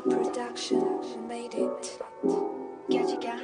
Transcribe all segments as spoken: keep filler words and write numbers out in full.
Production made it. Gajiga.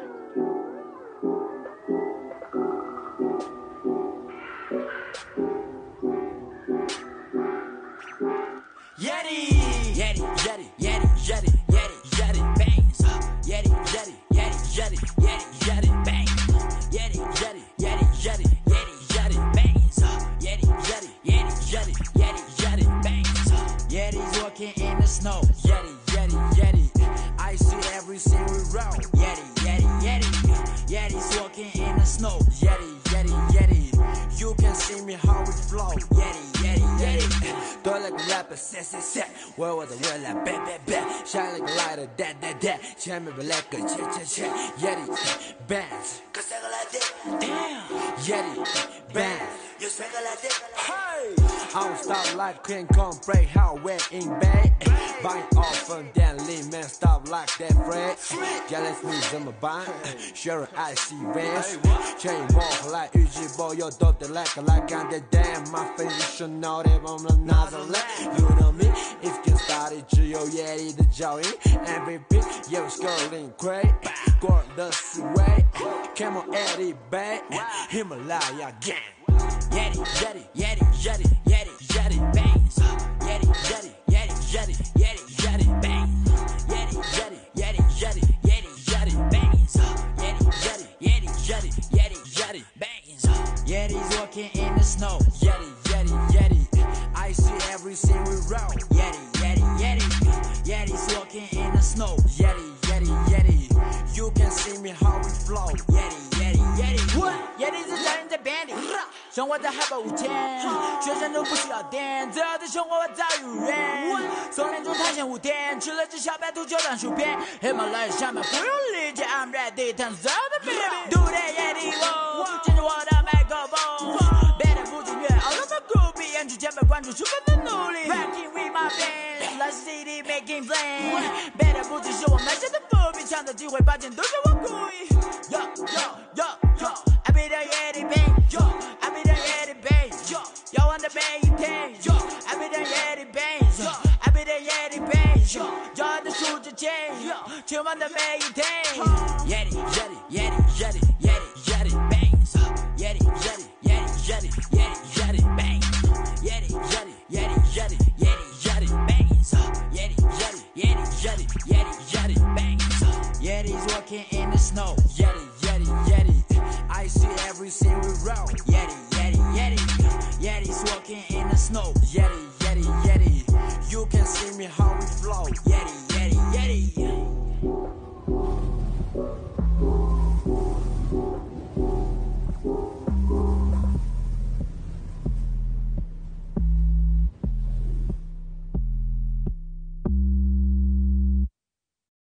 Yeti, Yeti, Yeti, Yeti, Yeti, Yeti, Yeti, bangs. Yeti, Yeti, Yeti, Yeti, Yeti, Yeti, bangs. Yeti, Yeti, Yeti, Yeti, Yeti, Yeti, bangs. Yeti, Yeti, Yeti, Yeti, Yeti, Yeti, bangs. Yeti's walking in the snow. Yeti, Yeti, Yeti. I see every single road. Yeti, Yeti, Yeti. Yeti's walking in the snow. Yeti, Yeti, Yeti. You can see me how we flow. Yeti, Yeti, Yeti. Do it like a rapper, set, set, set. Where was the wheel like bang, bang, bang. Shine like a lighter, that, that, that. Shine me like a check, check, check. Yeti, bands. Cause I go like that. Damn. Yeti, bands. You swing like that. Hey. I don't stop like King Kong, break how wet in bed. Buying off from that lean man, stop like that Fred. Jealous me, I'm a bind. Sure, I see vans. Chain walk like Uji boy, you're dope, like a like on the damn. My face, you should know that I'm a Nazareth. You know me, if you can start it, you Yeti the Joey. Every beat, yeah, it's going great. Go the way. Come on, Eddie, back. Himalaya gang. Yeti, Yeti, Yeti, Yeti, Yeti, Yeti, bangs. Yeti, Yeti, Yeti, Yeti, Yeti, Yeti, bangs. Yeti, Yeti, Yeti, Yeti, Yeti, Yeti, bangs. Yeti, Yeti, Yeti, Yeti, Yeti, Yeti, bangs. Yeti's walking in the snow. Yeti, Yeti, Yeti. I see every single road. Yeti, Yeti, Yeti. Yeti's walking in the snow. Yeti, Yeti, Yeti. You can see me how we flow. Yeti, Yeti, Yeti. What? Yeti 是杀人在 bandit。生活在海拔五千，学生都不需要电，最好的生活我早已如愿。松林中探险五天，吃了只小白兔就当薯片。Himalaya 下面不用理解 ，I'm ready， 探索的 baby。独立野地我，牵着我的麦克风，别的不仅悦 ，all of the groovy， 演出前辈关注十分的努力。Rocking with my band， Lost City making flame， 别的不只是我埋下的伏笔，抢走机会，抱歉都是我故意。Yo yo yo yo，I be the Yeti bang，yo。I be the Yeti bangs, yo. Y'all want the Yeti tanks, yo. I be the Yeti bangs, yo. I be the Yeti bangs, yo. Y'all the soldier chain, yo. Chill on the Yeti tanks. Yeti, Yeti, Yeti, Yeti, Yeti, Yeti bangs. Yeti, Yeti, Yeti, Yeti, Yeti, Yeti bangs. Yeti, Yeti, Yeti, Yeti, Yeti, Yeti bangs. Yeti, Yeti, Yeti, Yeti, Yeti, Yeti bangs. Yeti's walking in the snow. Yeti, Yeti, Yeti. I see every single road. Yeti, Yeti, Yeti. Yeti's walking in the snow. Yeti, Yeti, Yeti. You can see me how we flow. Yeti, Yeti, Yeti.